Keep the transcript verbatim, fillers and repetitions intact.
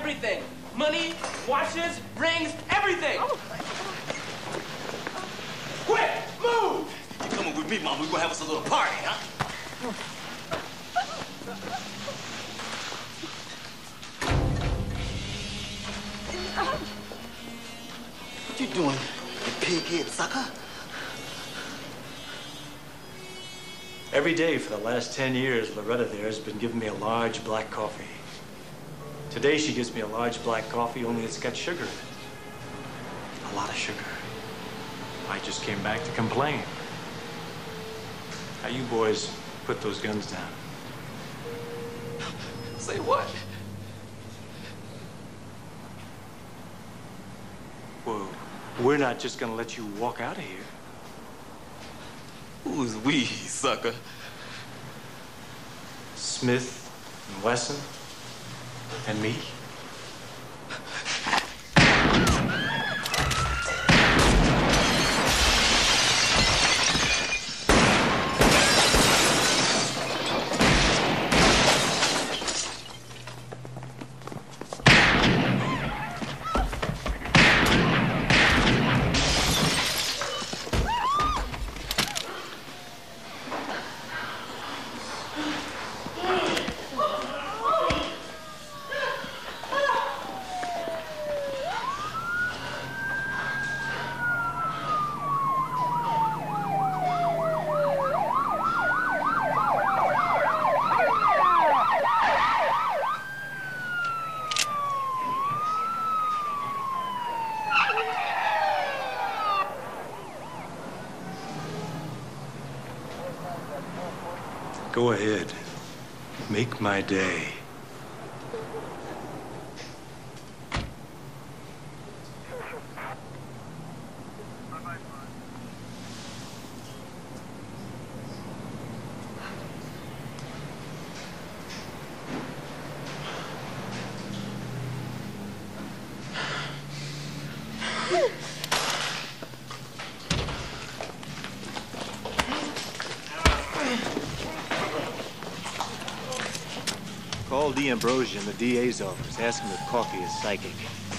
everything. Money, watches, rings, everything. Oh. Quick, move! You coming with me, Mom? We're gonna have us a little party, huh? What you doing, you pig-head sucker? Every day for the last ten years, Loretta there has been giving me a large black coffee. Today she gives me a large black coffee, only it's got sugar in it. A lot of sugar. I just came back to complain. How you boys put those guns down? Say what? Whoa, we're not just gonna let you walk out of here. Who's we, sucker? Smith and Wesson and me. Go ahead. Make my day. Call D. Ambrosia in the D A's office. Ask him if coffee is psychic.